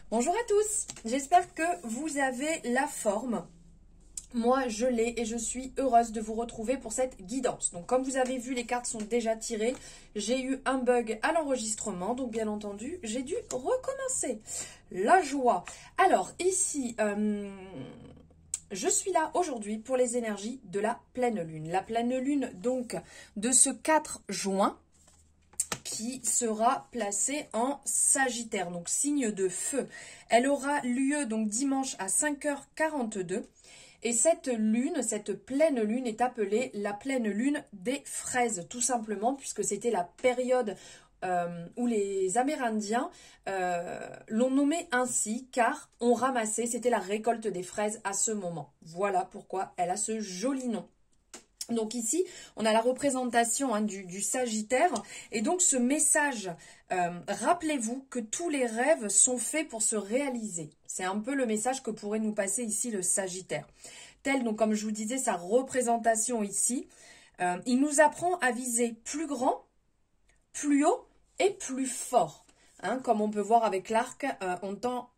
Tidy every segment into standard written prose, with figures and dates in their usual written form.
Bonjour à tous, j'espère que vous avez la forme. Moi, je l'ai et je suis heureuse de vous retrouver pour cette guidance. Donc, comme vous avez vu, les cartes sont déjà tirées. J'ai eu un bug à l'enregistrement, donc bien entendu, j'ai dû recommencer. La joie. Alors, ici, je suis là aujourd'hui pour les énergies de la pleine lune. La pleine lune, donc, de ce 4 juin, qui sera placée en Sagittaire, donc signe de feu. Elle aura lieu donc dimanche à 5h42. Et cette lune, cette pleine lune est appelée la pleine lune des fraises, tout simplement, puisque c'était la période où les Amérindiens l'ont nommée ainsi, car on ramassait, c'était la récolte des fraises à ce moment. Voilà pourquoi elle a ce joli nom. Donc ici, on a la représentation du Sagittaire. Et donc ce message, rappelez-vous que tous les rêves sont faits pour se réaliser. C'est un peu le message que pourrait nous passer ici le Sagittaire. Tel, donc comme je vous disais, sa représentation ici, il nous apprend à viser plus grand, plus haut et plus fort. Hein, comme on peut voir avec l'arc, on tend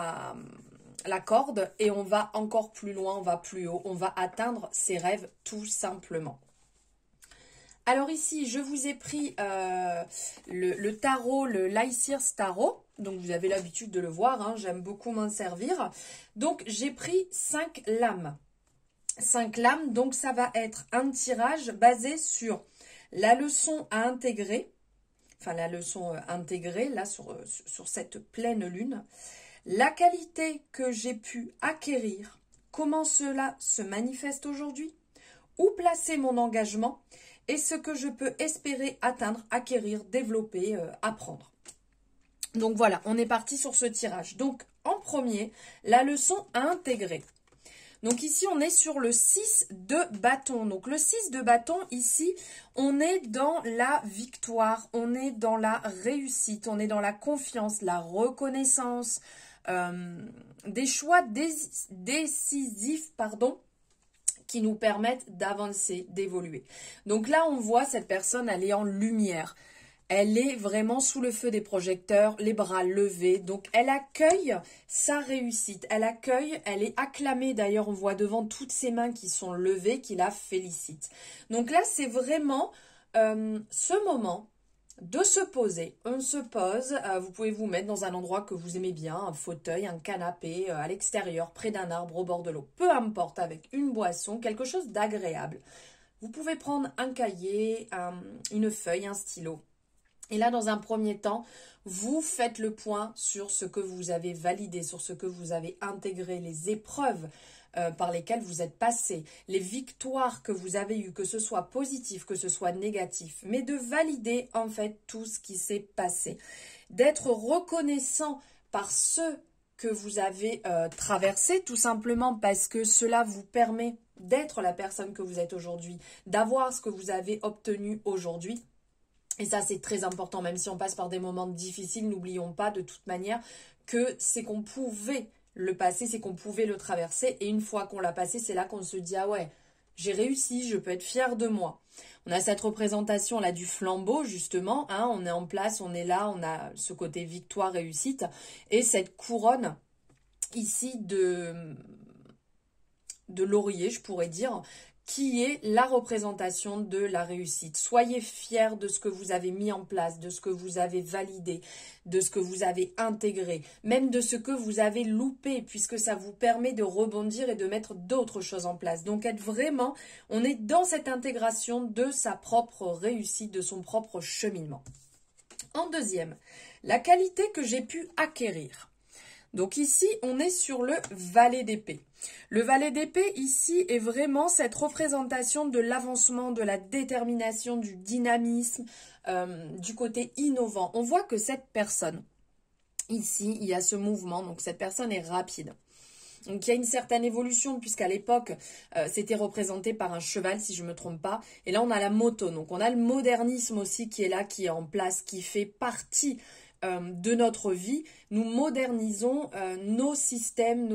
la corde et on va encore plus loin, on va plus haut, on va atteindre ses rêves tout simplement. Alors ici, je vous ai pris le tarot, le Lysirs Tarot. Donc vous avez l'habitude de le voir, hein, j'aime beaucoup m'en servir. Donc j'ai pris 5 lames. 5 lames, donc ça va être un tirage basé sur la leçon à intégrer. Enfin la leçon intégrée là sur cette pleine lune. La qualité que j'ai pu acquérir, comment cela se manifeste aujourd'hui, où placer mon engagement et ce que je peux espérer atteindre, acquérir, développer, apprendre. Donc voilà, on est parti sur ce tirage. Donc en premier, la leçon à intégrer. Donc ici, on est sur le 6 de bâton. Donc le 6 de bâton, ici, on est dans la victoire, on est dans la réussite, on est dans la confiance, la reconnaissance, des choix décisifs, qui nous permettent d'avancer, d'évoluer. Donc là, on voit cette personne, elle est en lumière. Elle est vraiment sous le feu des projecteurs, les bras levés. Donc, elle accueille sa réussite. Elle accueille, elle est acclamée. D'ailleurs, on voit devant toutes ses mains qui sont levées, qui la félicitent. Donc là, c'est vraiment ce moment de se poser. On se pose, vous pouvez vous mettre dans un endroit que vous aimez bien, un fauteuil, un canapé, à l'extérieur, près d'un arbre, au bord de l'eau. Peu importe, avec une boisson, quelque chose d'agréable. Vous pouvez prendre un cahier, une feuille, un stylo. Et là, dans un premier temps, vous faites le point sur ce que vous avez validé, sur ce que vous avez intégré, les épreuves par lesquelles vous êtes passé, les victoires que vous avez eues, que ce soit positif, que ce soit négatif, mais de valider en fait tout ce qui s'est passé, d'être reconnaissant par ce que vous avez traversé, tout simplement parce que cela vous permet d'être la personne que vous êtes aujourd'hui, d'avoir ce que vous avez obtenu aujourd'hui. Et ça, c'est très important, même si on passe par des moments difficiles, n'oublions pas de toute manière que c'est qu'on pouvait le passer, c'est qu'on pouvait le traverser. Et une fois qu'on l'a passé, c'est là qu'on se dit « Ah ouais, j'ai réussi, je peux être fière de moi ». On a cette représentation là du flambeau, justement, hein, on est en place, on est là, on a ce côté victoire, réussite. Et cette couronne ici de laurier, je pourrais dire, qui est la représentation de la réussite. Soyez fiers de ce que vous avez mis en place, de ce que vous avez validé, de ce que vous avez intégré, même de ce que vous avez loupé, puisque ça vous permet de rebondir et de mettre d'autres choses en place. Donc être vraiment, on est dans cette intégration de sa propre réussite, de son propre cheminement. En deuxième, la qualité que j'ai pu acquérir. Donc ici, on est sur le valet d'épée. Le valet d'épée, ici, est vraiment cette représentation de l'avancement, de la détermination, du dynamisme, du côté innovant. On voit que cette personne, ici, il y a ce mouvement, donc cette personne est rapide. Donc il y a une certaine évolution, puisqu'à l'époque, c'était représenté par un cheval, si je ne me trompe pas. Et là, on a la moto. Donc on a le modernisme aussi qui est là, qui est en place, qui fait partie de notre vie. Nous modernisons nos systèmes,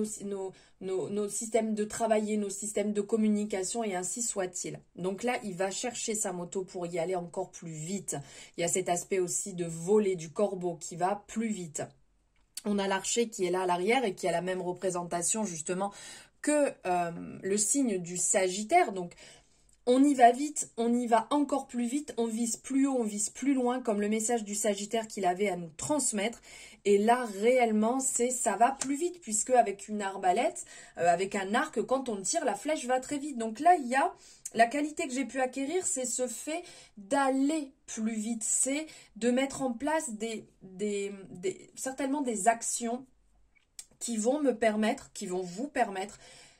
nos systèmes de travailler, nos systèmes de communication, et ainsi soit-il. Donc là, il va chercher sa moto pour y aller encore plus vite. Il y a cet aspect aussi de voler du corbeau qui va plus vite. On a l'archer qui est là à l'arrière et qui a la même représentation justement que le signe du Sagittaire. Donc, on y va vite, on y va encore plus vite, on vise plus haut, on vise plus loin, comme le message du Sagittaire qu'il avait à nous transmettre. Et là, réellement, ça va plus vite, puisque avec une arbalète, avec un arc, quand on tire, la flèche va très vite. Donc là, il y a la qualité que j'ai pu acquérir, c'est ce fait d'aller plus vite, c'est de mettre en place certainement des actions qui vont me permettre, qui vont vous permettre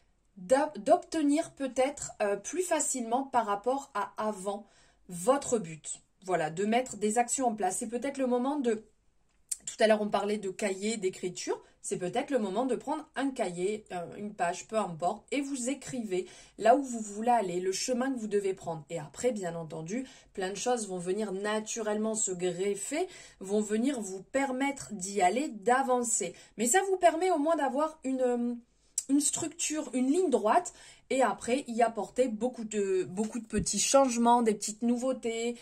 d'obtenir peut-être plus facilement par rapport à avant votre but. Voilà, de mettre des actions en place. C'est peut-être le moment de... Tout à l'heure, on parlait de cahier, d'écriture. C'est peut-être le moment de prendre un cahier, une page, peu importe, et vous écrivez là où vous voulez aller, le chemin que vous devez prendre. Et après, bien entendu, plein de choses vont venir naturellement se greffer, vont venir vous permettre d'y aller, d'avancer. Mais ça vous permet au moins d'avoir une structure, une ligne droite, et après y apporter beaucoup de petits changements, des petites nouveautés,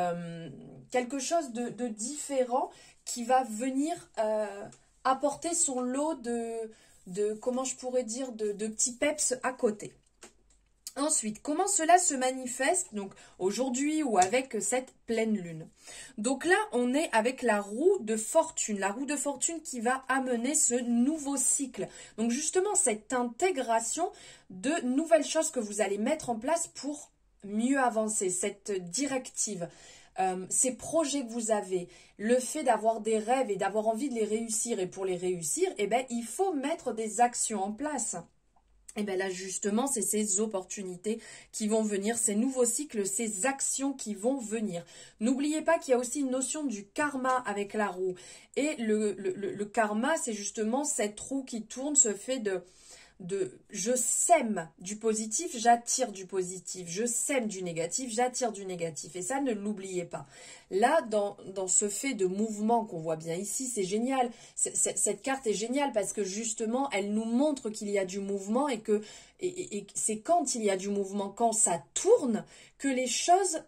quelque chose de différent qui va venir apporter son lot comment je pourrais dire, de petits peps à côté. Ensuite, comment cela se manifeste donc aujourd'hui ou avec cette pleine lune? Donc là, on est avec la roue de fortune qui va amener ce nouveau cycle. Donc justement, cette intégration de nouvelles choses que vous allez mettre en place pour mieux avancer, cette directive. Ces projets que vous avez, le fait d'avoir des rêves et d'avoir envie de les réussir, et pour les réussir, eh ben, il faut mettre des actions en place. Et bien là, justement, c'est ces opportunités qui vont venir, ces nouveaux cycles, ces actions qui vont venir. N'oubliez pas qu'il y a aussi une notion du karma avec la roue. Et le karma, c'est justement cette roue qui tourne, ce fait de je sème du positif, j'attire du positif. Je sème du négatif, j'attire du négatif. Et ça, ne l'oubliez pas. Là, dans ce fait de mouvement qu'on voit bien ici, c'est génial. Cette carte est géniale parce que justement, elle nous montre qu'il y a du mouvement et que c'est quand il y a du mouvement, quand ça tourne, que les choses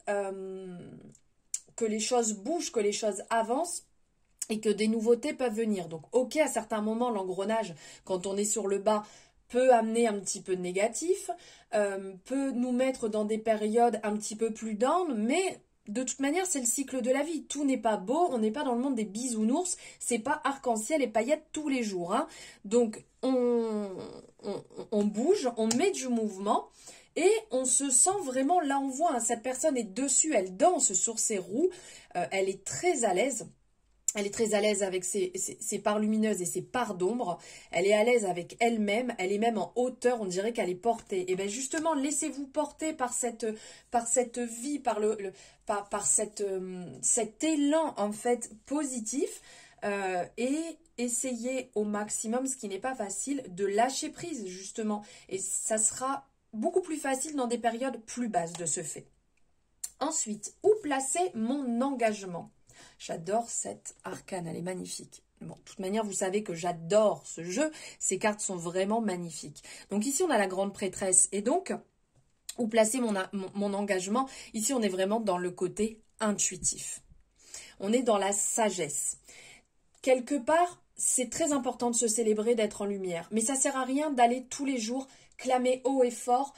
bougent, que les choses avancent. Et que des nouveautés peuvent venir. Donc, ok, à certains moments, l'engrenage, quand on est sur le bas, peut amener un petit peu de négatif, peut nous mettre dans des périodes un petit peu plus down, mais de toute manière, c'est le cycle de la vie. Tout n'est pas beau, on n'est pas dans le monde des bisounours, c'est pas arc-en-ciel et paillettes tous les jours. Hein. Donc, on bouge, on met du mouvement, et on se sent vraiment, là on voit, hein, cette personne est dessus, elle danse sur ses roues, elle est très à l'aise. Elle est très à l'aise avec ses parts lumineuses et ses parts d'ombre. Elle est à l'aise avec elle-même. Elle est même en hauteur. On dirait qu'elle est portée. Et bien justement, laissez-vous porter par cette vie, par cet élan en fait positif. Et essayez au maximum, ce qui n'est pas facile, de lâcher prise justement. Et ça sera beaucoup plus facile dans des périodes plus basses de ce fait. Ensuite, où placer mon engagement ? J'adore cette arcane, elle est magnifique. Bon, de toute manière, vous savez que j'adore ce jeu. Ces cartes sont vraiment magnifiques. Donc ici, on a la grande prêtresse. Et donc, où placer mon engagement? Ici, on est vraiment dans le côté intuitif. On est dans la sagesse. Quelque part, c'est très important de se célébrer, d'être en lumière. Mais ça ne sert à rien d'aller tous les jours clamer haut et fort,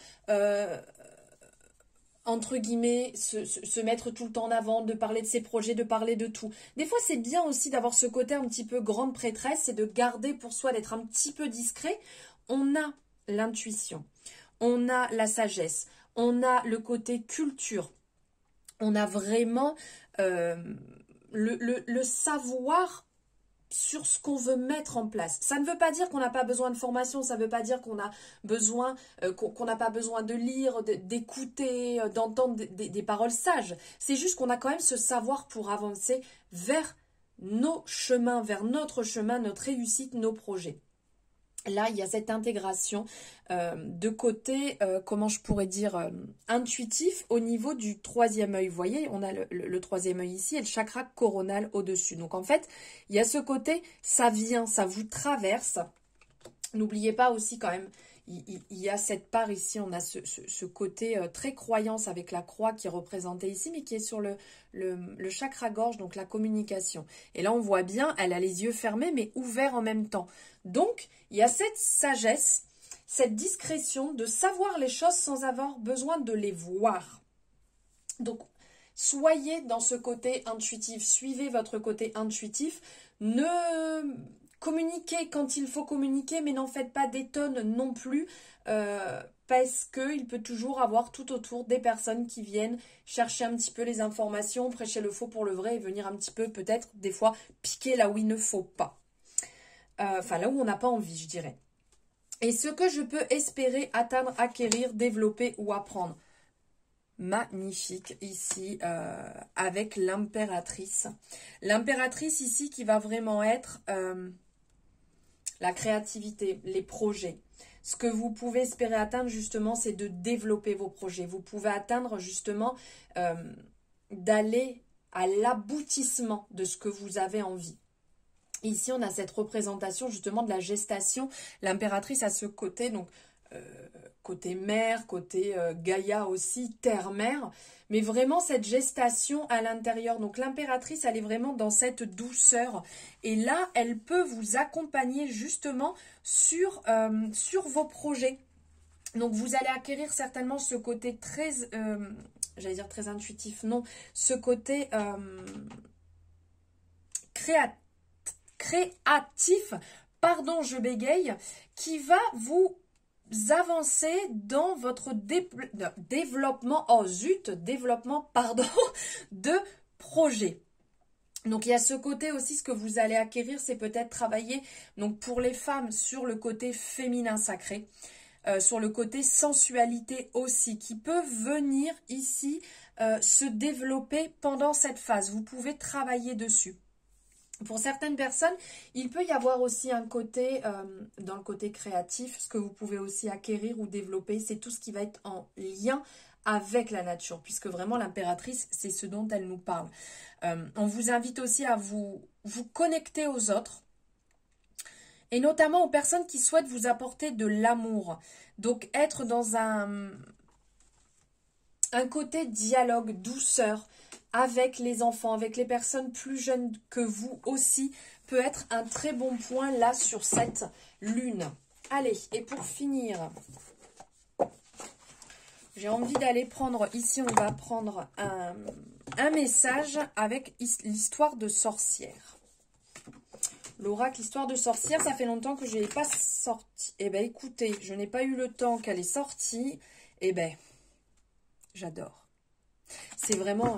entre guillemets, se mettre tout le temps en avant, de parler de ses projets, de parler de tout. Des fois, c'est bien aussi d'avoir ce côté un petit peu grande prêtresse et de garder pour soi, d'être un petit peu discret. On a l'intuition, on a la sagesse, on a le côté culture, on a vraiment le savoir sur ce qu'on veut mettre en place. Ça ne veut pas dire qu'on n'a pas besoin de formation, ça ne veut pas dire qu'on a besoin, qu'on n'a pas besoin de lire, d'écouter, d'entendre des paroles sages. C'est juste qu'on a quand même ce savoir pour avancer vers nos chemins, vers notre chemin, notre réussite, nos projets. Là, il y a cette intégration de côté, comment je pourrais dire, intuitif au niveau du troisième œil. Vous voyez, on a le troisième œil ici et le chakra coronal au-dessus. Donc, en fait, il y a ce côté, ça vient, ça vous traverse. N'oubliez pas aussi quand même, il y a cette part ici, on a ce côté très croyance avec la croix qui est représentée ici, mais qui est sur le chakra-gorge, donc la communication. Et là, on voit bien, elle a les yeux fermés, mais ouverts en même temps. Donc, il y a cette sagesse, cette discrétion de savoir les choses sans avoir besoin de les voir. Donc, soyez dans ce côté intuitif, suivez votre côté intuitif, ne communiquez quand il faut communiquer, mais n'en faites pas des tonnes non plus, parce qu'il peut toujours avoir tout autour des personnes qui viennent chercher un petit peu les informations, prêcher le faux pour le vrai et venir un petit peu peut-être des fois piquer là où il ne faut pas. Enfin là où on n'a pas envie, je dirais. Et ce que je peux espérer atteindre, acquérir, développer ou apprendre. Magnifique ici avec l'impératrice. L'impératrice ici qui va vraiment être la créativité, les projets. Ce que vous pouvez espérer atteindre justement, c'est de développer vos projets. Vous pouvez atteindre justement d'aller à l'aboutissement de ce que vous avez envie. Ici, on a cette représentation justement de la gestation. L'impératrice a ce côté, donc côté mère, côté Gaïa aussi, terre-mère, mais vraiment cette gestation à l'intérieur. Donc l'impératrice, elle est vraiment dans cette douceur. Et là, elle peut vous accompagner justement sur vos projets. Donc vous allez acquérir certainement ce côté très, j'allais dire très intuitif, non, ce côté créatif, pardon, je bégaye, qui va vous avancer dans votre développement, oh zut, développement, pardon, de projet. Donc, il y a ce côté aussi, ce que vous allez acquérir, c'est peut-être travailler, donc pour les femmes, sur le côté féminin sacré, sur le côté sensualité aussi, qui peut venir ici se développer pendant cette phase. Vous pouvez travailler dessus. Pour certaines personnes, il peut y avoir aussi un côté, dans le côté créatif, ce que vous pouvez aussi acquérir ou développer, c'est tout ce qui va être en lien avec la nature, puisque vraiment l'impératrice, c'est ce dont elle nous parle. On vous invite aussi à vous connecter aux autres, et notamment aux personnes qui souhaitent vous apporter de l'amour. Donc être dans un côté dialogue, douceur, avec les enfants, avec les personnes plus jeunes que vous aussi, peut être un très bon point là sur cette lune. Allez, et pour finir, j'ai envie d'aller prendre, ici on va prendre un message avec l'histoire de sorcière. L'oracle histoire de sorcière, ça fait longtemps que je n'ai pas sorti. Eh bien écoutez, je n'ai pas eu le temps qu'elle est sortie. Eh bien, j'adore. C'est vraiment...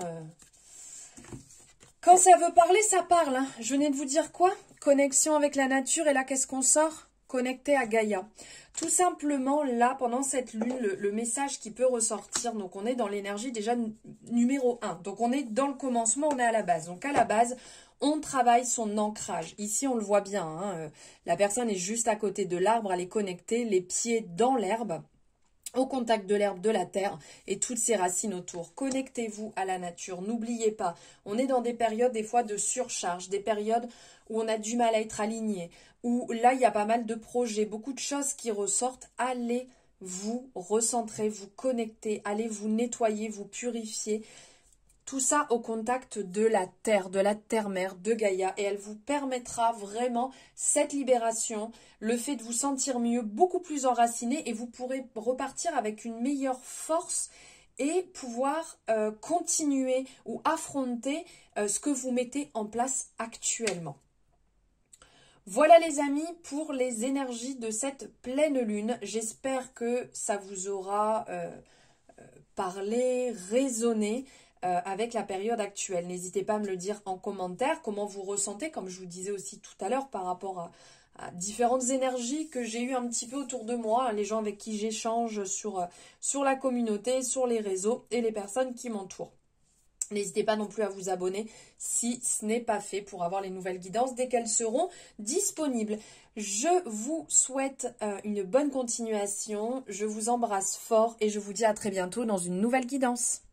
Quand ça veut parler, ça parle. Hein. Je venais de vous dire quoi? Connexion avec la nature. Et là, qu'est-ce qu'on sort? Connecté à Gaïa. Tout simplement, là, pendant cette lune, le message qui peut ressortir. Donc, on est dans l'énergie déjà numéro 1. Donc, on est dans le commencement, on est à la base. Donc, à la base, on travaille son ancrage. Ici, on le voit bien. Hein, la personne est juste à côté de l'arbre. Elle est connectée, les pieds dans l'herbe, au contact de l'herbe, de la terre et toutes ses racines autour. Connectez-vous à la nature. N'oubliez pas, on est dans des périodes des fois de surcharge, des périodes où on a du mal à être aligné, où là il y a pas mal de projets, beaucoup de choses qui ressortent. Allez vous recentrer, vous connecter, allez vous nettoyer, vous purifier. Tout ça au contact de la terre-mère, de Gaïa. Et elle vous permettra vraiment cette libération, le fait de vous sentir mieux, beaucoup plus enraciné. Et vous pourrez repartir avec une meilleure force et pouvoir continuer ou affronter ce que vous mettez en place actuellement. Voilà les amis pour les énergies de cette pleine lune. J'espère que ça vous aura parlé, résonné. Avec la période actuelle. N'hésitez pas à me le dire en commentaire, comment vous ressentez, comme je vous disais aussi tout à l'heure, par rapport à différentes énergies que j'ai eues un petit peu autour de moi, les gens avec qui j'échange sur la communauté, sur les réseaux et les personnes qui m'entourent. N'hésitez pas non plus à vous abonner si ce n'est pas fait pour avoir les nouvelles guidances dès qu'elles seront disponibles. Je vous souhaite une bonne continuation, je vous embrasse fort et je vous dis à très bientôt dans une nouvelle guidance.